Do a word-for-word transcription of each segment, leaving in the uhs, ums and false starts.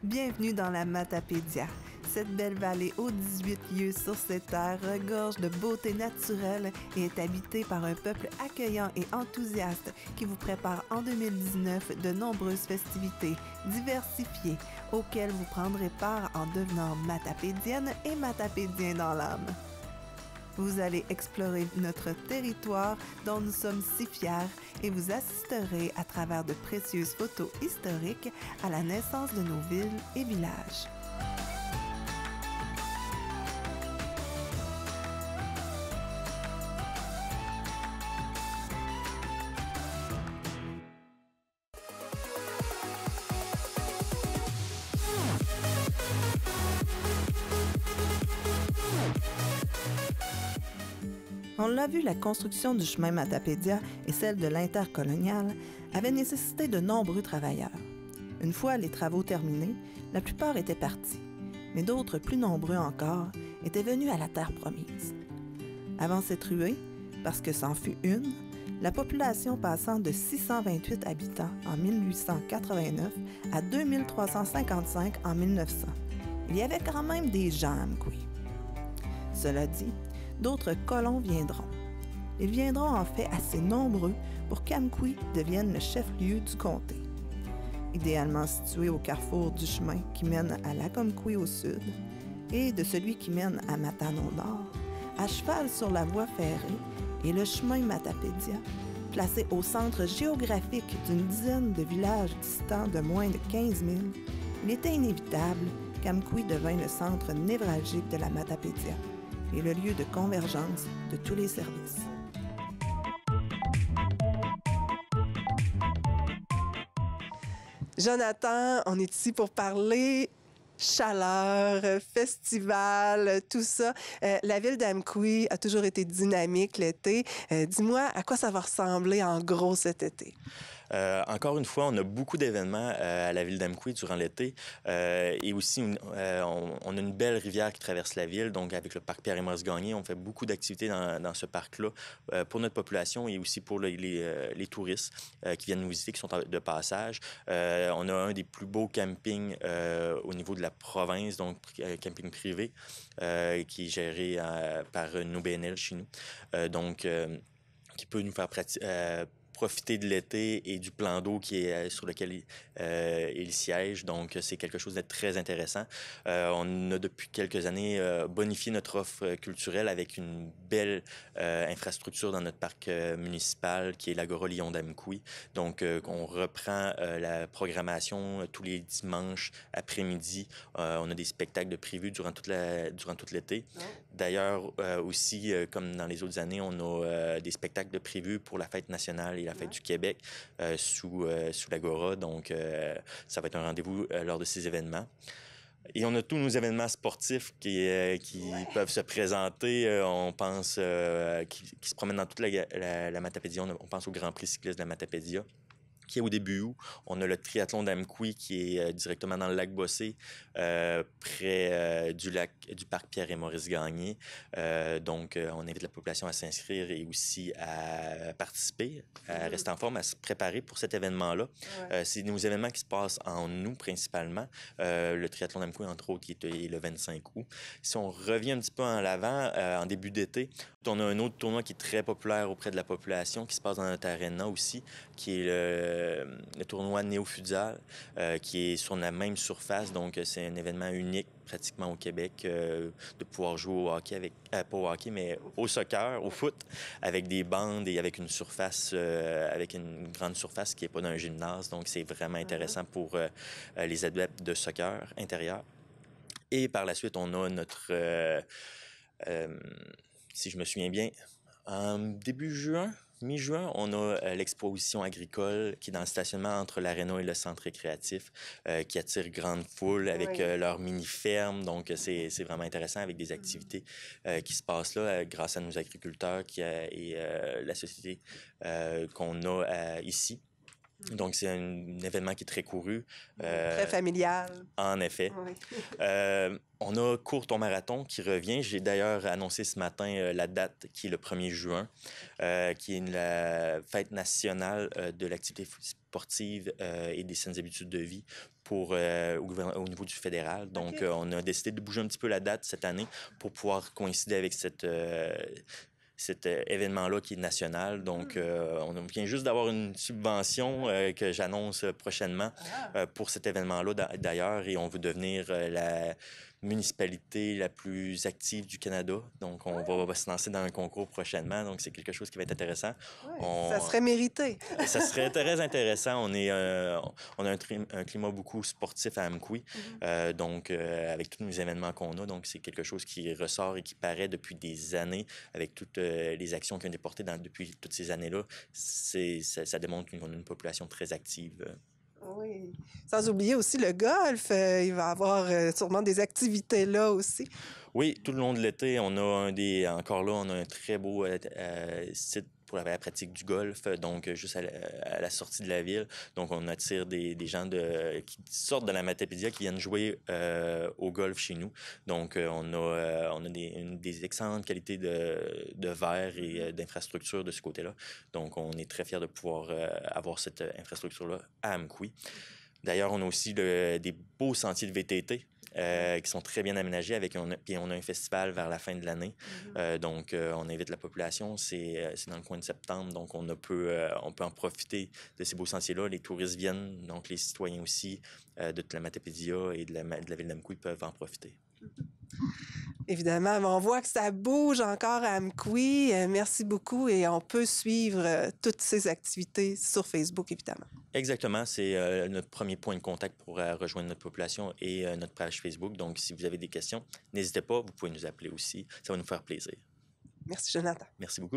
Bienvenue dans la Matapédia. Cette belle vallée aux dix-huit lieues sur cette terre regorge de beauté naturelle et est habitée par un peuple accueillant et enthousiaste qui vous prépare en deux mille dix-neuf de nombreuses festivités diversifiées auxquelles vous prendrez part en devenant matapédienne et matapédien dans l'âme. Vous allez explorer notre territoire dont nous sommes si fiers et vous assisterez à travers de précieuses photos historiques à la naissance de nos villes et villages. On l'a vu, la construction du chemin Matapédia et celle de l'intercolonial avaient nécessité de nombreux travailleurs. Une fois les travaux terminés, la plupart étaient partis, mais d'autres, plus nombreux encore, étaient venus à la terre promise. Avant cette ruée, parce que c'en fut une, la population passant de six cent vingt-huit habitants en mille huit cent quatre-vingt-neuf à deux mille trois cent cinquante-cinq en mille neuf cents. Il y avait quand même des gens à Amqui. Cela dit, d'autres colons viendront. Ils viendront en fait assez nombreux pour qu'Amqui devienne le chef-lieu du comté. Idéalement situé au carrefour du chemin qui mène à Lacomquie au sud et de celui qui mène à Matane au nord, à cheval sur la voie ferrée et le chemin Matapédia, placé au centre géographique d'une dizaine de villages distants de moins de quinze mille, il était inévitable qu'Amqui devint le centre névralgique de la Matapédia et le lieu de convergence de tous les services. Jonathan, on est ici pour parler chaleur, festival, tout ça. Euh, la ville d'Amqui a toujours été dynamique l'été. Euh, dis-moi, à quoi ça va ressembler en gros cet été? Euh, encore une fois, on a beaucoup d'événements euh, à la ville d'Amqui durant l'été. Euh, et aussi, euh, on, on a une belle rivière qui traverse la ville. Donc, avec le parc Pierre-et-Maurice-Gagné, on fait beaucoup d'activités dans, dans ce parc-là euh, pour notre population et aussi pour le, les, euh, les touristes euh, qui viennent nous visiter, qui sont de passage. Euh, on a un des plus beaux campings euh, au niveau de la province, donc euh, camping privé, euh, qui est géré euh, par nous B N L chez nous. Euh, donc, euh, qui peut nous faire pratiquer... Euh, profiter de l'été et du plan d'eau qui est sur lequel il, euh, il siège. Donc, c'est quelque chose de très intéressant. Euh, on a depuis quelques années euh, bonifié notre offre culturelle avec une belle euh, infrastructure dans notre parc euh, municipal qui est l'Agora Lion d'Amqui. Donc, euh, on reprend euh, la programmation euh, tous les dimanches après-midi. Euh, on a des spectacles de prévus durant toute la, durant toute l'été. Oh. D'ailleurs, euh, aussi, euh, comme dans les autres années, on a euh, des spectacles de prévus pour la fête nationale et la fête ouais. du Québec euh, sous, euh, sous l'Agora. Donc, euh, ça va être un rendez-vous euh, lors de ces événements. Et on a tous nos événements sportifs qui, euh, qui ouais. peuvent se présenter. Euh, on pense, euh, qui, qui se promènent dans toute la, la, la Matapédia. On, on pense au Grand Prix cycliste de la Matapédia, qui est au début août. On a le triathlon d'Amqui qui est euh, directement dans le lac Bossé, euh, près euh, du lac du parc Pierre-et-Maurice-Gagné. Euh, donc, euh, on invite la population à s'inscrire et aussi à participer, à rester en forme, à se préparer pour cet événement-là. Ouais. Euh, c'est nos événements qui se passent en nous, principalement. Euh, le triathlon d'Amqui, entre autres, qui est le vingt-cinq août. Si on revient un petit peu en l'avant, euh, en début d'été, on a un autre tournoi qui est très populaire auprès de la population, qui se passe dans notre aréna aussi, qui est le le tournoi néo-futsal, euh, qui est sur la même surface. Donc, c'est un événement unique pratiquement au Québec euh, de pouvoir jouer au hockey, avec, euh, pas au hockey, mais au soccer, au foot, avec des bandes et avec une surface, euh, avec une grande surface qui n'est pas dans un gymnase. Donc, c'est vraiment intéressant pour euh, les adeptes de soccer intérieur. Et par la suite, on a notre, euh, euh, si je me souviens bien, en début juin, mi-juin, on a euh, l'exposition agricole qui est dans le stationnement entre l'aréna et le centre récréatif, euh, qui attire grande foule avec oui. euh, leur mini-ferme. Donc, c'est, c'est vraiment intéressant avec des activités euh, qui se passent là euh, grâce à nos agriculteurs qui, euh, et euh, la société euh, qu'on a euh, ici. Donc, c'est un, un événement qui est très couru. Euh, très familial. En effet. Oui. euh, On a Courton Marathon qui revient. J'ai d'ailleurs annoncé ce matin euh, la date qui est le premier juin, euh, qui est la fête nationale euh, de l'activité sportive euh, et des saines habitudes de vie pour, euh, au, au niveau du fédéral. Donc, okay. euh, on a décidé de bouger un petit peu la date cette année pour pouvoir coïncider avec cette... Euh, cet euh, événement-là qui est national. Donc, euh, on vient juste d'avoir une subvention euh, que j'annonce prochainement euh, pour cet événement-là d'ailleurs, et on veut devenir euh, la municipalité la plus active du Canada. Donc, on va, va se lancer dans un concours prochainement. Donc, c'est quelque chose qui va être intéressant. Oui, on... Ça serait mérité. Ça serait très intéressant. On, est, euh, on a un, un climat beaucoup sportif à Amqui. Mm-hmm. euh, donc, euh, avec tous nos événements qu'on a. Donc, c'est quelque chose qui ressort et qui paraît depuis des années avec toutes euh, les actions qui ont été portées dans, depuis toutes ces années-là. Ça, ça démontre qu'on a une population très active. Oui. Sans oublier aussi le golf. Euh, il va y avoir euh, sûrement des activités là aussi. Oui, tout le long de l'été, on a un des... Encore là, on a un très beau euh, euh, site pour la pratique du golf, donc juste à la, à la sortie de la ville. Donc, on attire des, des gens de, qui sortent de la Matapédia, qui viennent jouer euh, au golf chez nous. Donc, euh, on a, euh, on a des, une, des excellentes qualités de, de verre et euh, d'infrastructure de ce côté-là. Donc, on est très fiers de pouvoir euh, avoir cette infrastructure-là à Amqui. D'ailleurs, on a aussi le, des beaux sentiers de V T T. Euh, qui sont très bien aménagés. Avec, on a, puis on a un festival vers la fin de l'année. Mm-hmm. euh, donc, euh, on invite la population. C'est, c'est dans le coin de septembre. Donc, on, a peut, euh, on peut en profiter de ces beaux sentiers-là. Les touristes viennent. Donc, les citoyens aussi euh, de toute la Matapédia et de la, de la ville d'Amqui peuvent en profiter. Évidemment, on voit que ça bouge encore à Amqui. Euh, merci beaucoup et on peut suivre euh, toutes ces activités sur Facebook, évidemment. Exactement. C'est euh, notre premier point de contact pour euh, rejoindre notre population et euh, notre page Facebook. Donc, si vous avez des questions, n'hésitez pas. Vous pouvez nous appeler aussi. Ça va nous faire plaisir. Merci, Jonathan. Merci beaucoup.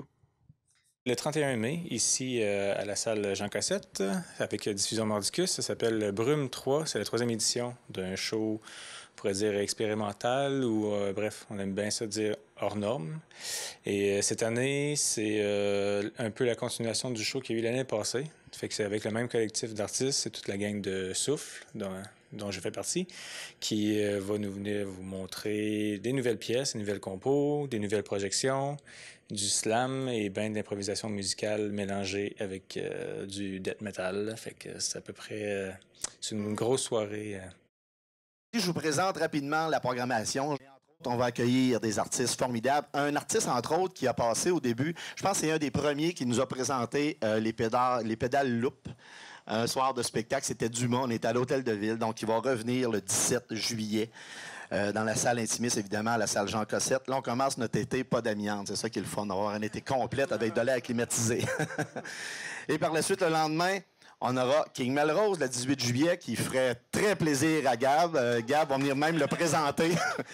Le trente et un mai, ici euh, à la salle Jean Cossette, avec Diffusion Mordicus, ça s'appelle Brume trois. C'est la troisième édition d'un show, on pourrait dire expérimental ou, euh, bref, on aime bien ça dire hors norme. Et euh, cette année, c'est euh, un peu la continuation du show qu'il y a eu l'année passée. Fait que c'est avec le même collectif d'artistes, c'est toute la gang de Souffle, dont, dont je fais partie, qui euh, va nous venir vous montrer des nouvelles pièces, des nouvelles compos, des nouvelles projections, du slam et bien de l'improvisation musicale mélangée avec euh, du death metal. Fait que c'est à peu près... Euh, c'est une grosse soirée. Euh. Je vous présente rapidement la programmation. On va accueillir des artistes formidables. Un artiste, entre autres, qui a passé au début, je pense que c'est un des premiers qui nous a présenté euh, les pédales, les pédales loop. Un soir de spectacle, c'était Dumas, on est à l'Hôtel de Ville, donc il va revenir le dix-sept juillet. Euh, dans la salle Intimis, évidemment, la salle Jean Cossette. Là, on commence notre été, pas d'amiante. C'est ça qui est le fun, d'avoir un été complet avec de l'air climatisé. Et par la suite, le lendemain, on aura King Melrose, le dix-huit juillet, qui ferait très plaisir à Gab. Euh, Gab va venir même le présenter.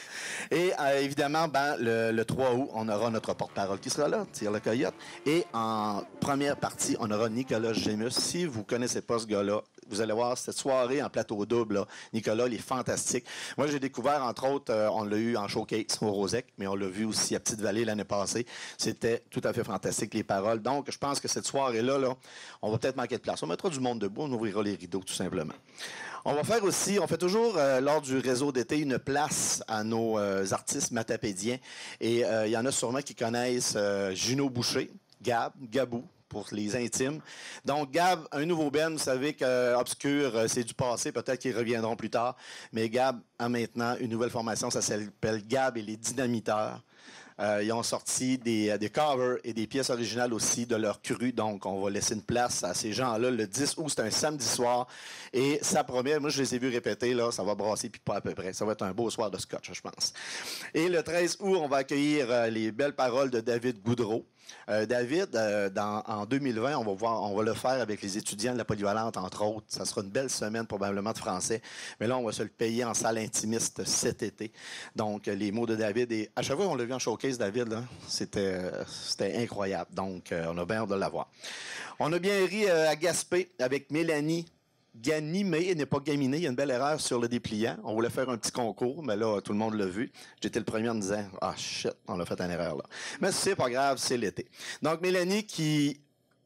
Et euh, évidemment, ben, le, le trois août, on aura notre porte-parole qui sera là, Tire le Coyote. Et en première partie, on aura Nicolas Gémus. Si vous ne connaissez pas ce gars-là, vous allez voir cette soirée en plateau double. Là. Nicolas, il est fantastique. Moi, j'ai découvert, entre autres, euh, on l'a eu en showcase au Rosec, mais on l'a vu aussi à Petite-Vallée l'année passée. C'était tout à fait fantastique, les paroles. Donc, je pense que cette soirée-là, là, on va peut-être manquer de place. On mettra du monde debout, on ouvrira les rideaux, tout simplement. On va faire aussi, on fait toujours, euh, lors du réseau d'été, une place à nos euh, artistes matapédiens. Et euh, il y en a sûrement qui connaissent euh, Gino Boucher, Gab, Gabou, pour les intimes. Donc, Gab, un nouveau Ben, vous savez que Obscur, euh, c'est du passé, peut-être qu'ils reviendront plus tard. Mais Gab a maintenant une nouvelle formation, ça s'appelle Gab et les Dynamiteurs. Euh, ils ont sorti des, des covers et des pièces originales aussi de leur cru. Donc, on va laisser une place à ces gens-là. Le dix août, c'est un samedi soir. Et ça promet, moi, je les ai vus répéter, là, ça va brasser, puis pas à peu près. Ça va être un beau soir de scotch, je pense. Et le treize août, on va accueillir euh, les belles paroles de David Goudreau. Euh, David, euh, dans, en deux mille vingt, on va, voir, on va le faire avec les étudiants de la Polyvalente, entre autres. Ça sera une belle semaine, probablement, de français. Mais là, on va se le payer en salle intimiste cet été. Donc, les mots de David. Et à chaque fois qu'on l'a vu en showcase, David, là, c'était, c'était incroyable. Donc, euh, on a bien hâte de l'avoir. On a bien ri euh, à Gaspé avec Mélanie Ganimé, elle n'est pas Gaminé, il y a une belle erreur sur le dépliant. On voulait faire un petit concours, mais là, tout le monde l'a vu. J'étais le premier en me disant « Ah, shit, on a fait une erreur là. » Mais c'est pas grave, c'est l'été. Donc, Mélanie qui...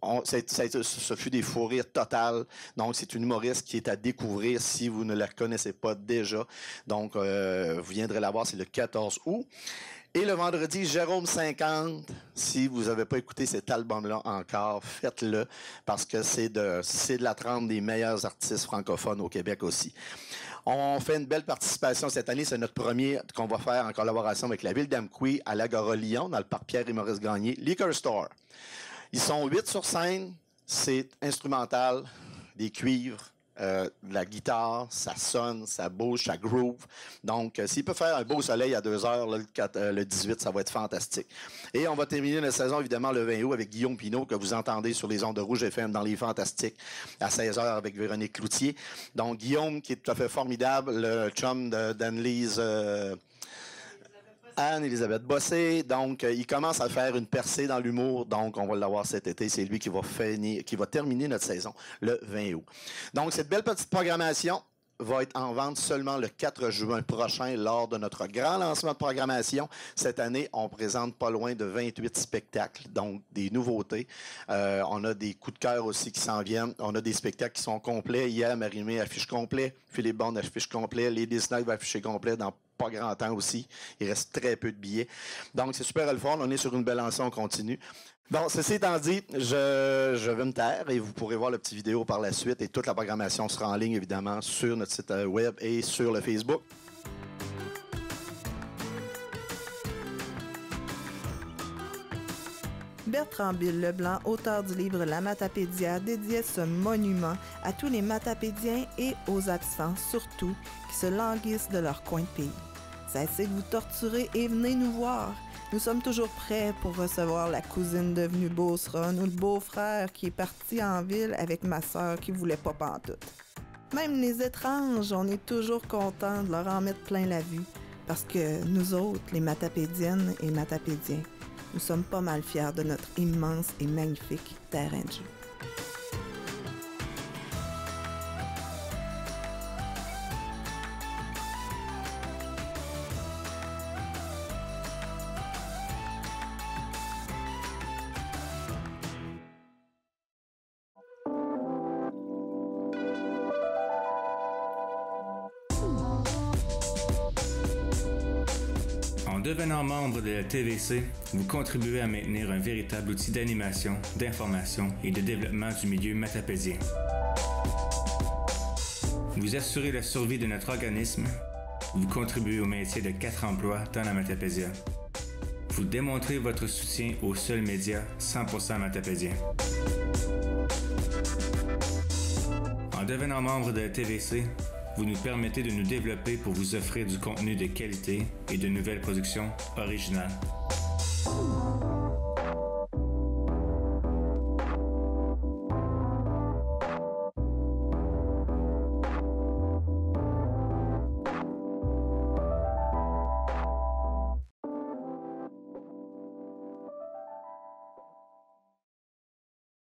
on, c'est, c'est, ce fut des fous rires total. Donc, c'est une humoriste qui est à découvrir si vous ne la connaissez pas déjà. Donc, euh, vous viendrez la voir, c'est le quatorze août. Et le vendredi, Jérôme cinquante, si vous n'avez pas écouté cet album-là encore, faites-le, parce que c'est de, c'est de la trempe des meilleurs artistes francophones au Québec aussi. On fait une belle participation cette année. C'est notre premier qu'on va faire en collaboration avec la Ville d'Amqui à l'Agora Lyon, dans le parc Pierre et Maurice Gagné, Liquor Store. Ils sont huit sur scène. C'est instrumental, des cuivres, euh, de la guitare, ça sonne, ça bouge, ça groove. Donc, euh, s'il peut faire un beau soleil à deux heures, là, le, quatre, euh, le dix-huit, ça va être fantastique. Et on va terminer la saison, évidemment, le vingt août avec Guillaume Pinault, que vous entendez sur les ondes de Rouge F M dans Les Fantastiques, à seize heures avec Véronique Cloutier. Donc, Guillaume, qui est tout à fait formidable, le chum de, d'Anne-Lise... Euh, Anne-Élisabeth Bossé. Donc, euh, il commence à faire une percée dans l'humour. Donc, on va l'avoir cet été. C'est lui qui va, finir, qui va terminer notre saison le vingt août. Donc, cette belle petite programmation va être en vente seulement le quatre juin prochain lors de notre grand lancement de programmation. Cette année, on présente pas loin de vingt-huit spectacles, donc des nouveautés. Euh, on a des coups de cœur aussi qui s'en viennent. On a des spectacles qui sont complets. Hier, Marie-Mé affiche complet. Philippe Bond affiche complet. Lady Snag va afficher complet dans pas grand temps aussi. Il reste très peu de billets. Donc, c'est super le fun. On est sur une belle lancée, on continue. Bon, ceci étant dit, je, je vais me taire et vous pourrez voir la petite vidéo par la suite et toute la programmation sera en ligne, évidemment, sur notre site web et sur le Facebook. Bertrand Bill Leblanc, auteur du livre La Matapédia, dédiait ce monument à tous les matapédiens et aux absents, surtout, qui se languissent de leur coin de pays. Cessez de vous torturer et venez nous voir. Nous sommes toujours prêts pour recevoir la cousine devenue beauceronne ou le beau-frère qui est parti en ville avec ma sœur qui voulait pas pantoute. Même les étranges, on est toujours contents de leur en mettre plein la vue, parce que nous autres, les matapédiennes et matapédiens, nous sommes pas mal fiers de notre immense et magnifique terrain de jeu. En devenant membre de la T V C, vous contribuez à maintenir un véritable outil d'animation, d'information et de développement du milieu matapédien. Vous assurez la survie de notre organisme, vous contribuez au maintien de quatre emplois dans la Matapédia. Vous démontrez votre soutien au seul média cent pour cent matapédien. En devenant membre de la T V C, vous nous permettez de nous développer pour vous offrir du contenu de qualité et de nouvelles productions originales.